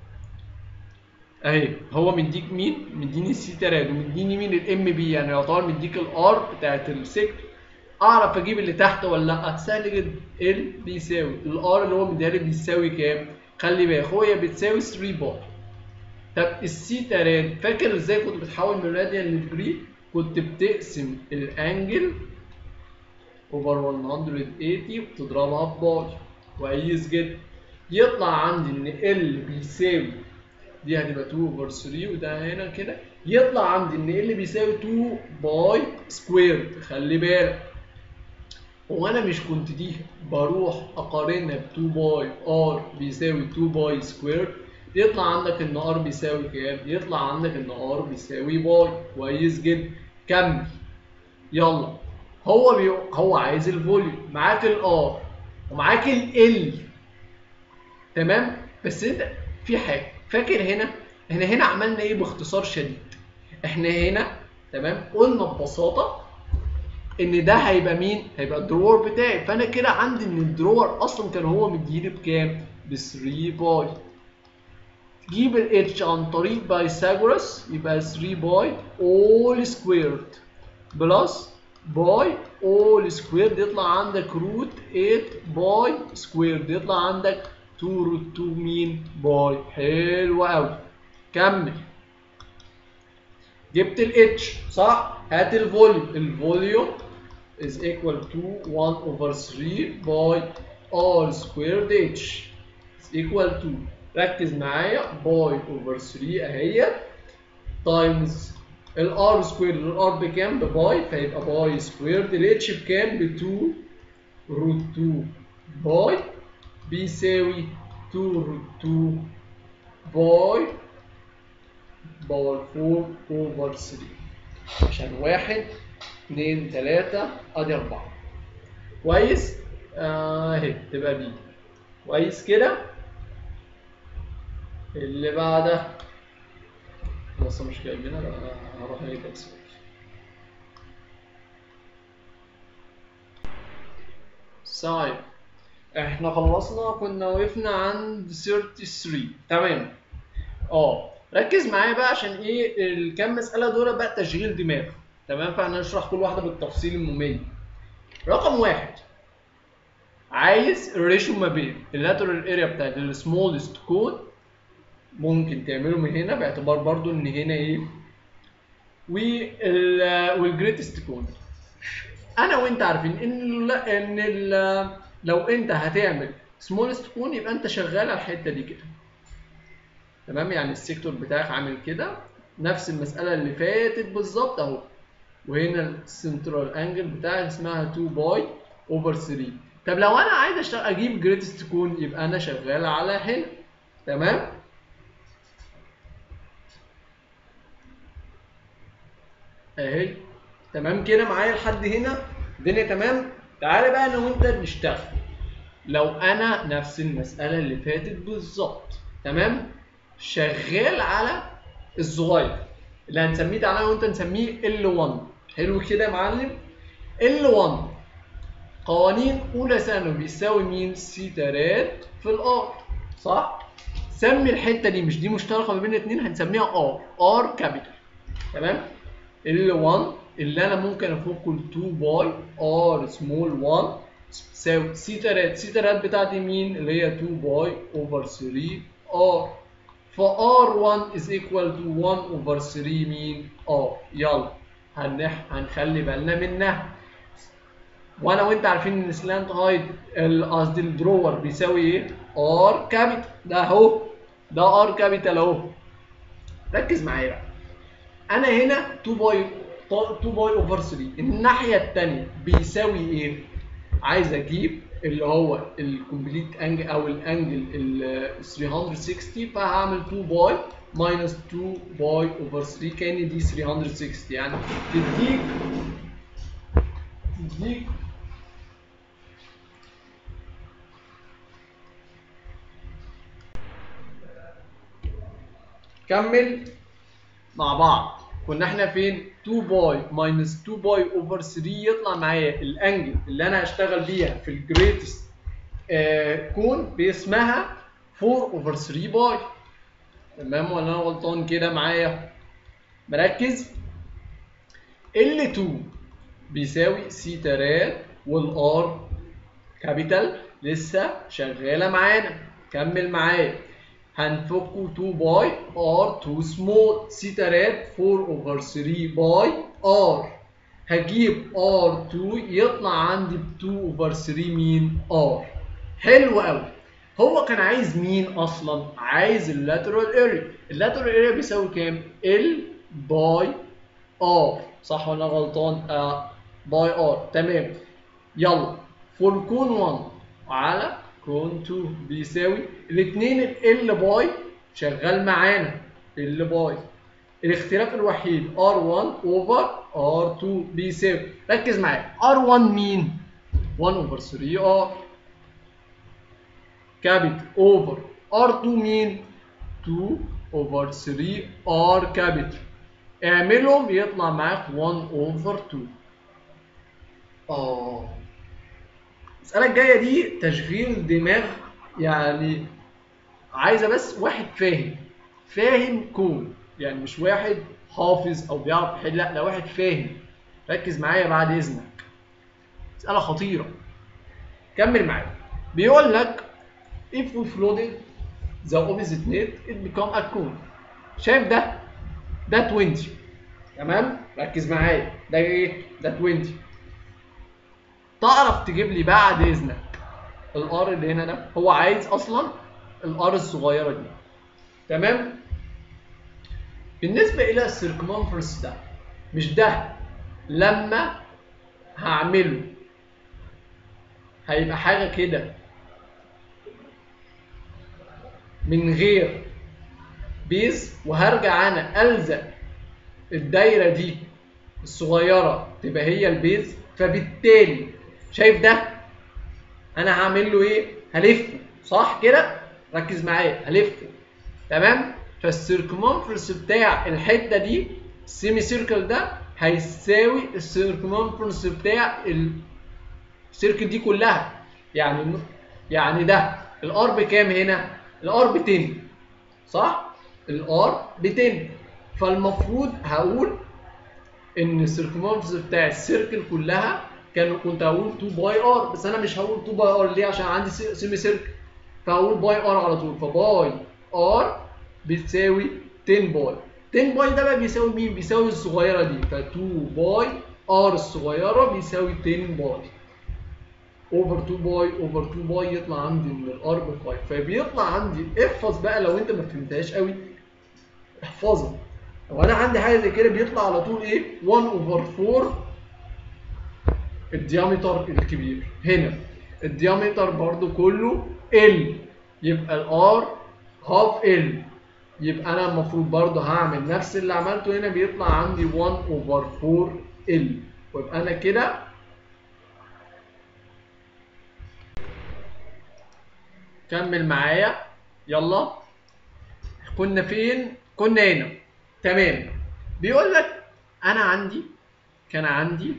اهي هو مديك مين؟ مديني السيتا راد ومديني مين؟ الام بي، يعني يعتبر مديك الار بتاعت السيكل. اعرف اجيب اللي تحت ولا لا؟ سهل جدا. ال بيساوي الار اللي هو مديها لي بيساوي كام؟ خلي بالك هو بتساوي ثلاثة باي. طب السيتا راد فاكر ازاي كنت بتحول من راديان لديجري؟ كنت بتقسم الانجل اوفر مية وثمانين وبتضربها بباي. كويس جدا. يطلع عندي ان ال بيساوي دي هتبقى اتنين اوفر تلاتة وده هنا كده. يطلع عندي ان ال بيساوي اتنين باي سكويرد. خلي بالك هو انا مش كنت دي بروح اقارنها ب اتنين باي ار بيساوي اتنين باي سكويرد؟ يطلع عندك ان ار بيساوي كام؟ يطلع عندك ان ار بيساوي باي. كويس جدا. كمل يلا. هو بي... هو عايز الفوليوم، معاك الار ومعاك ال. تمام؟ بس انت في حاجه فاكر هنا؟ احنا هنا عملنا ايه باختصار شديد؟ احنا هنا تمام قلنا ببساطه ان ده هيبقى مين؟ هيبقى الدرور بتاعي. فانا كده عندي ان الدرور اصلا كان هو مديني بكام؟ ب ثلاثة باي. تجيب الاتش عن طريق بايثاغورس يبقى ثلاثة باي اول سكويرد بلس باي اول سكويرد يطلع عندك روت تمانية باي سكويرد يطلع عندك اتنين روت اتنين مين؟ باي. حلو قوي. كمل. جبت الاتش صح؟ هات الفوليوم. الفوليوم is equal to one over three by r squared h is equal to ركز معايا باي over three اهي تايمز ال r squared. ال r بكام؟ بباي فيبقى باي سكويرد. ال h بكام؟ ب اتنين روت اتنين باي بيساوي اتنين روت اتنين باي باور اربعة over تلاتة عشان واحد اتنين تلاتة ادي اربعة. كويس؟ اهي آه تبقى بي. كويس كده؟ اللي بعدها لسه مش جايبينها. هروح اجيب اكسل. طيب احنا خلصنا كنا وقفنا عند تلاتة وتلاتين. تمام. اه ركز معايا بقى عشان ايه الكام مسألة دول بقى تشغيل دماغ. تمام. فاحنا نشرح كل واحدة بالتفصيل الممل. رقم واحد عايز الريشيو ما بين اللاترال اريا بتاعت السمولست كود ممكن تعمله من هنا باعتبار برضو ان هنا ايه والجريتست كود. انا وانت عارفين ان ان لو انت هتعمل سمولست كون يبقى انت شغال على الحته دي كده. تمام. يعني السيكتور بتاعك عامل كده نفس المساله اللي فاتت بالظبط اهو. وهنا السنترال انجل بتاعي اسمها اتنين باي اوفر تلاتة. طب لو انا عايز اشتغل اجيب جريتست كون يبقى انا شغال على هنا. تمام. اهي. تمام كده معايا لحد هنا الدنيا تمام. تعالى بقى انا وانت نشتغل. لو انا نفس المساله اللي فاتت بالظبط. تمام. شغال على الصغير اللي هنسميه تعالى انا وانت نسميه ال واحد. حلو كده يا معلم. ال واحد قوانين اولى ثانوي بيساوي مين؟ سيتا راد في الار. صح؟ سمي الحته دي مش دي مشتركه ما بين الاثنين هنسميها ار. ار كابيتال. تمام. ال واحد اللي انا ممكن افك ل اتنين باي ار سمول واحد تساوي سيتا راد. سيتا راد بتاعتي مين؟ اللي هي اتنين باي اوفر تلاتة ار. ف ار واحد is equal to واحد اوفر تلاتة مين؟ ار. يلا هنح هنخلي بالنا منها. وانا وانت عارفين ان سلانت هايت قصدي الدرور بيساوي ايه؟ ار كابيتال. ده اهو ده ار كابيتال اهو. ركز معايا بقى. انا هنا اتنين باي اتنين باي اوفر تلاتة. الناحيه الثانيه بيساوي ايه؟ عايز اجيب اللي هو الكومبليت انجل او الانجل ال تلتمية وستين. فهعمل اتنين باي ماينس اتنين باي اوفر تلاتة كان دي تلتمية وستين يعني تديك تديك كمل مع بعض. كنا احنا فين؟ تو باي ماينس تو باي اوفر ثري يطلع معايا الانجل اللي انا هشتغل بيها في الجريتست آه كون باسمها فور اوفر ثري باي. تمام ولا انا غلطان كده معايا؟ مركز؟ ال اتنين بيساوي سيتا راد والار كابيتال لسه شغاله معانا. كمل معايا. هنفكه تو باي ار تو سمول سيتا راد فور اوفر ثري باي ار. هجيب ار تو يطلع عندي ب تو اوفر ثري مين؟ ار. حلو قوي. هو كان عايز مين اصلا؟ عايز اللاترال اريا. اللاترال اريا بيساوي كام؟ ال باي ار. صح ولا غلطان؟ آه باي ار. تمام. يلا فور كون واحد على كون اتنين بيساوي الاثنين ال باي شغال معانا ال باي. الاختلاف الوحيد ار واحد اوفر ار اتنين بيساوي، ركز معايا، ار واحد مين؟ واحد اوفر ثري ار كابيتال اوفر ار اتنين مين؟ اتنين اوفر ثري ار كابيتال. اعملهم يطلع معاك واحد اوفر اتنين. اه المسألة الجاية دي تشغيل دماغ، يعني عايزة بس واحد فاهم فاهم كون، يعني مش واحد حافظ او بيعرف يحل، لا ده واحد فاهم. ركز معايا بعد اذنك، مسألة خطيرة. كمل معايا. بيقول لك if we flooded the opposite net it become a cone. شايف ده؟ ده عشرين. تمام؟ ركز معايا. ده ايه؟ ده عشرين. تعرف تجيب لي بعد اذنك الار اللي هنا ده؟ هو عايز اصلا الار الصغيره دي. تمام؟ بالنسبه الى السيركمفرنس ده، مش ده لما هعمله هيبقى حاجه كده من غير بيز، وهرجع انا الزق الدايره دي الصغيره تبقى هي البيز، فبالتالي شايف ده انا هعمل له ايه؟ هلفه. صح كده؟ ركز معايا، هلفه. تمام؟ فالسيركمفرنس بتاع الحته دي السيمي سيركل ده هيساوي السيركمفرنس بتاع السيركل دي كلها. يعني يعني ده الار بكام هنا؟ الار ب عشرة. صح؟ الار ب عشرة. فالمفروض هقول ان السيركمفرنس بتاع السيركل كلها كان كنت هقول اتنين باي ار، بس انا مش هقول اتنين باي ار ليه؟ عشان عندي سيمي سيركل، فهقول باي ار على طول. فباي ار بتساوي عشرة باي. عشرة باي ده بقى بيساوي مين؟ بيساوي الصغيره دي، ف اتنين باي ار الصغيره بيساوي عشرة باي اوفر اتنين باي اوفر اتنين باي، يطلع عندي ان الار ب خمسة. فبيطلع عندي، احفظ بقى لو انت ما فهمتهاش قوي احفظها. لو انا عندي حاجه زي كده بيطلع على طول ايه؟ واحد اوفر اربعة الديامتر الكبير. هنا الديامتر برضو كله ال، يبقى الار هاف ال، يبقى انا المفروض برضو هعمل نفس اللي عملته هنا، بيطلع عندي واحد اوفر اربعة ال. ويبقى انا كده كمل معايا. يلا كنا فين؟ كنا هنا. تمام. بيقول لك انا عندي كان عندي،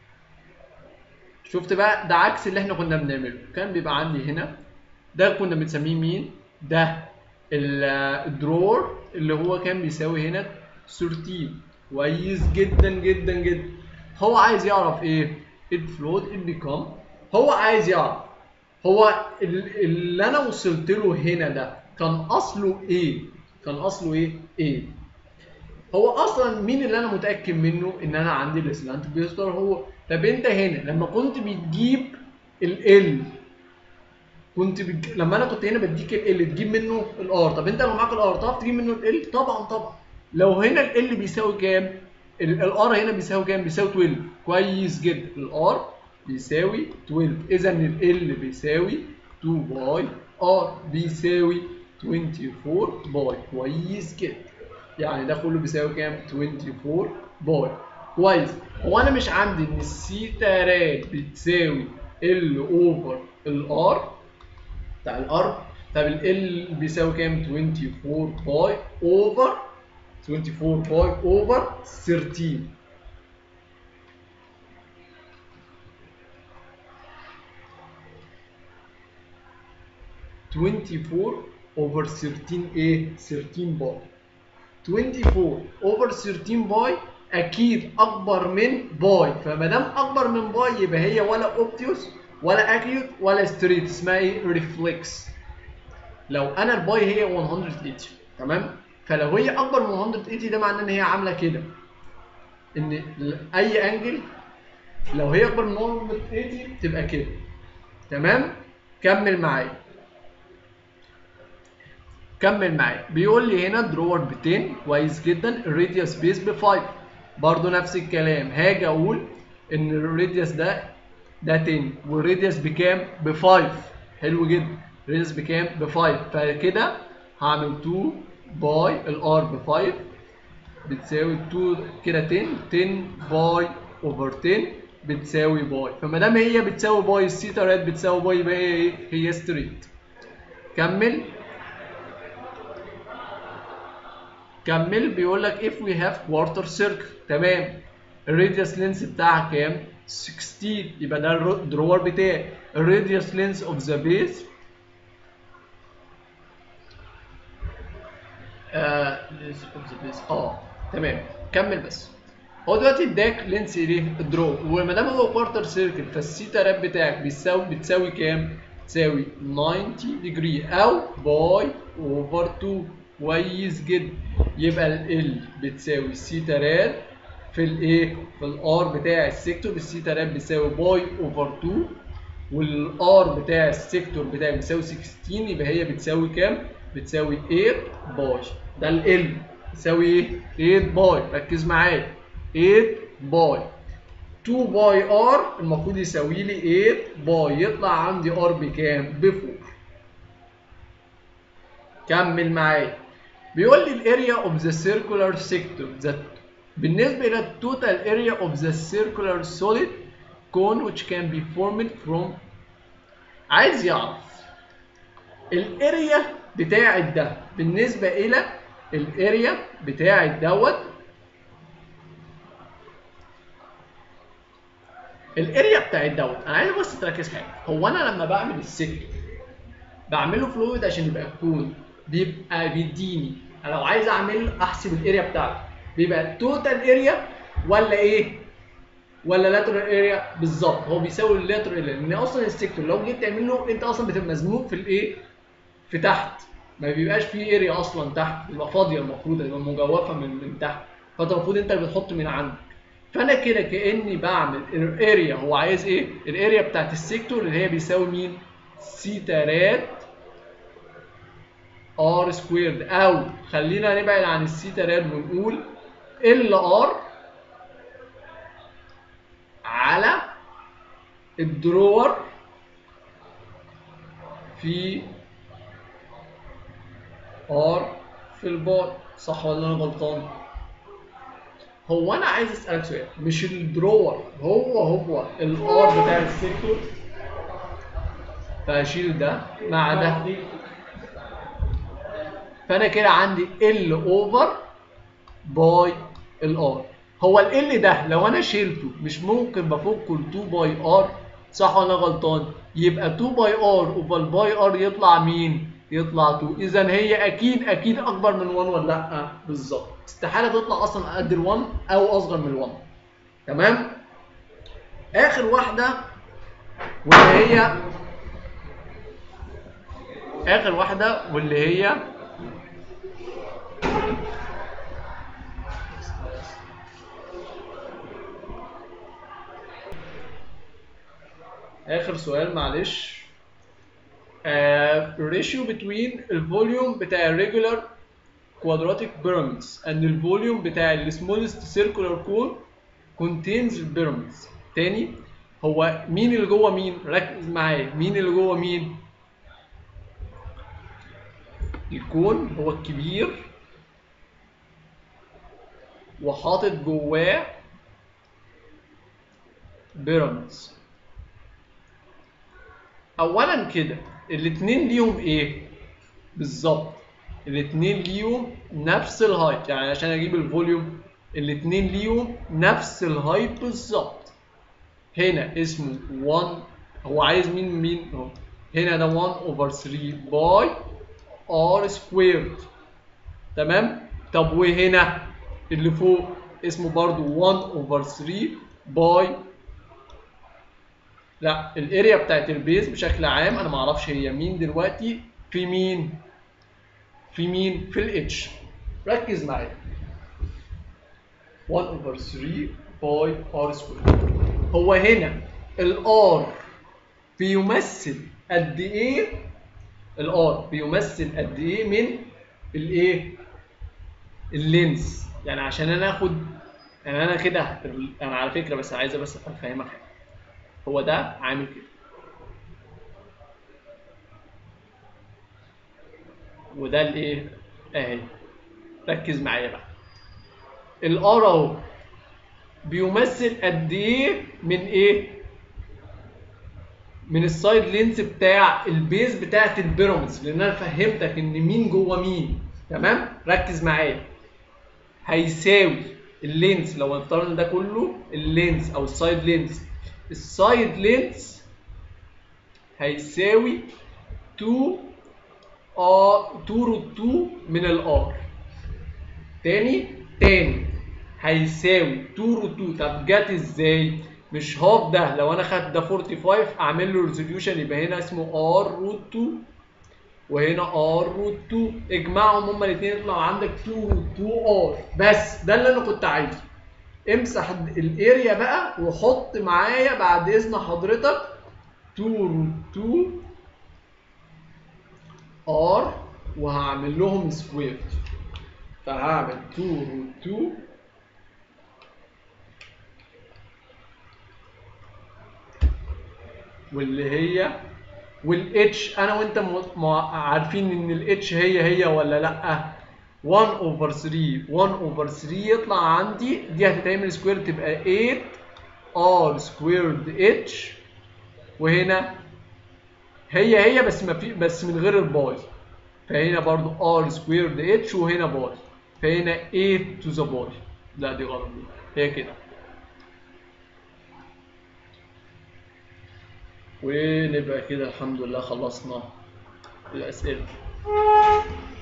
شفت بقى ده عكس اللي احنا كنا بنعمله. كان بيبقى عندي هنا ده كنا بنسميه مين؟ ده الدرور اللي هو كان بيساوي هنا تلتاشر. كويس جدا جدا جدا. هو عايز يعرف ايه؟ الفلود البيكام. هو عايز يعرف هو اللي انا وصلت له هنا ده كان اصله ايه؟ كان اصله ايه؟ ايه؟ هو اصلا مين اللي انا متاكد منه ان انا عندي الاسلانت بيستر؟ هو. طب انت هنا لما كنت بتجيب ال كنت بتج... لما انا كنت هنا بديك ال تجيب منه الار. طب انت لو معاك الار تعرف تجيب منه ال؟ طبعا طبعا. لو هنا ال بيساوي كام؟ الار هنا بيساوي كام؟ بيساوي اتناشر. كويس جدا. الار بيساوي اتناشر، اذا ال بيساوي اتنين باي ار بيساوي اربعة وعشرين باي. كويس جدا. يعني ده كله بيساوي كام؟ اربعة وعشرين باي. كويس. هو انا مش عندي ان السيتا راد بتساوي ال اوفر الار بتاع الار؟ طب ال L بيساوي كام؟ أربعة وعشرين باي اوفر أربعة وعشرين باي اوفر تلتاشر. أربعة وعشرين اوفر تلتاشر ايه؟ تلتاشر باي. أربعة وعشرين اوفر تلتاشر باي اكيد اكبر من باي، فما دام اكبر من باي يبقى هي ولا اوبتيوس ولا اكيوت ولا ستريت، اسمها ايه؟ ريفلكس. لو انا الباي هي مية وثمانين تمام، فلو هي اكبر من مية وثمانين ده معناه ان هي عامله كده، ان اي انجل لو هي اكبر من مية وثمانين تبقى كده. تمام، كمل معايا كمل معايا. بيقول لي هنا درور ب عشرة كويس جدا، الراديوس بيس ب خمسة، برضه نفس الكلام. هاجي اقول ان الراديوس ده ده عشرة والراديوس بكام؟ ب خمسة. حلو جدا، الراديوس بكام؟ ب خمسة، فكده هعمل اتنين باي الار ب خمسة بتساوي اتنين كده عشرة، عشرة باي اوفر عشرة بتساوي باي. فما دام هي بتساوي باي، الثيتا رات بتساوي باي، يبقى هي هي ستريت. كمل كمل. بيقول لك if we have quarter circle تمام، الراديوس لينس بتاعها كام؟ ستاشر، يبقى ده الدرور بتاعي. الراديوس لينس اوف ذا بيس لينس اوف ذا بيس اه تمام. كمل بس. هو دلوقتي اداك لينس ايه؟ الدرو، وما دام هو كوارتر سيركل فالثيتا راب بتاعك بيساوي بتساوي كام؟ بتساوي تسعين ديجري او باي اوفر اتنين. كويس جدا، يبقى ال بتساوي الثيتا راب في الايه؟ في الار بتاع السيكتور، الثيتا راب بيساوي باي اوفر اتنين، والار بتاع السيكتور بتاعي بيساوي ستاشر، يبقى هي بتساوي كام؟ بتساوي تمانية باي. ده ال بيساوي ايه؟ تمانية باي، ركز معايا، تمانية باي. اتنين باي ار المفروض يساوي لي تمانية باي، يطلع عندي ار بكام؟ ب اربعة. كمل معايا. بيقول لي الاريا اوف ذا سيركولار سيكتور ذات بالنسبه للتوتال اريا اوف ذا سيركولار سوليد كون which can be formed from. عايز يعرف الاريا بتاعت ده بالنسبه الى الاريا بتاعت دوت. الاريا بتاعت دوت انا عايز بس تركز حاجه. هو انا لما بعمل السيكتور بعمله فلويد عشان يبقى كون، بيبقى بيديني انا لو عايز اعمل احسب الاريا بتاعته بيبقى توتال اريا ولا ايه؟ ولا لاترال اريا؟ بالظبط، هو بيساوي اللاترال اريا، لان اصلا السيكتور لو جيت تعمل له انت اصلا بتبقى مزنوق في الايه؟ في تحت، ما بيبقاش فيه اريا اصلا تحت، بيبقى فاضيه، المفروض تبقى مجوفه من من تحت، فانت المفروض انت اللي بتحط من عندك. فانا كده كاني بعمل الاريا. هو عايز ايه؟ الاريا بتاعت السيكتور اللي هي بيساوي مين؟ سيتا رات ار سكويرد، او خلينا نبعد عن السيتا رات ونقول ال ار على الدرور في ار في البار. صح ولا انا غلطان؟ هو انا عايز اسالك سؤال، مش الدرور هو هو الار بتاع السيكتور؟ فاشيل ده مع ده، فانا كده عندي ال اوفر باي الار. هو ال ده لو انا شيلته مش ممكن بفكه ل اتنين باي ار؟ صح ولا انا غلطان؟ يبقى اتنين باي ار اوفر باي ار يطلع مين؟ يطلع اتنين. اذا هي اكيد اكيد اكبر من واحد ولا لا؟ بالظبط، استحاله تطلع اصلا قد ال واحد او اصغر من واحد. تمام. اخر واحده واللي هي اخر واحده واللي هي اخر سؤال معلش. الريشيو بتوين الفوليوم بتاع الريجولار quadratic pyramids and الفوليوم بتاع السمولست سيركولار كون contains البيراميدز. تاني، هو مين اللي جوه مين؟ ركز معايا، مين اللي جوه مين؟ الكون هو الكبير وحاطط جواه بيراميدز. اولا كده الاتنين ليهم ايه؟ بالظبط الاتنين ليهم نفس الهايت، يعني عشان اجيب الفوليوم الاتنين ليهم نفس الهايت بالظبط. هنا اسمه واحد، هو عايز مين مين اهو، هنا ده واحد اوفر ثلاثة باي ار سكويرد. تمام. طب وهنا اللي فوق اسمه برضو واحد اوفر ثلاثة باي، لا الاريا بتاعت البيز بشكل عام انا ما اعرفش هي مين دلوقتي، في مين في مين في الاتش. ركز معايا واحد اوفر ثلاثة باي ار سكوير. هو هنا الار بيمثل قد ايه، الار بيمثل قد ايه من الايه اللينس. يعني عشان انا اخد، يعني انا كده انا على فكره بس عايزه بس افهمك حاجه، هو ده عامل كده وده الايه اهي. ركز معايا بقى، الار اهو بيمثل قد ايه من ايه، من السايد لينس بتاع البيز بتاعت البيراميدز، لان انا فهمتك ان مين جوه مين. تمام. ركز معايا، هيساوي اللينس لو افترضنا ده كله اللينس او السايد لينس، السايد لينس هيساوي اتنين ار اتنين روت اتنين من الار. تاني تاني هيساوي اتنين روت اتنين. طب جت ازاي؟ مش هاف ده لو انا خدت ده خمسة وأربعين اعمل له ريزوليوشن يبقى هنا اسمه ار روت اتنين وهنا ار روت اتنين، اجمعهم هما الاثنين يطلع عندك اتنين روت اتنين ار. بس ده اللي انا كنت عايزه. امسح الاريا بقى وحط معايا بعد اذن حضرتك اتنين روت اتنين ار وهعمل لهم سكوير، فهعمل اتنين روت اتنين واللي هي والاتش انا وانت عارفين ان الاتش هي هي ولا لا، واحد اوفر ثلاثة واحد اوفر ثلاثة يطلع عندي دي هتتعمل سكوير تبقى تمانية ار سكويرد اتش، وهنا هي هي بس ما في بس من غير الباي، فهنا برضو ار سكويرد اتش وهنا باي، فهنا تمانية تو ذا باي. لا دي غلط، هي كده. ونبقى كده الحمد لله خلصنا الأسئلة.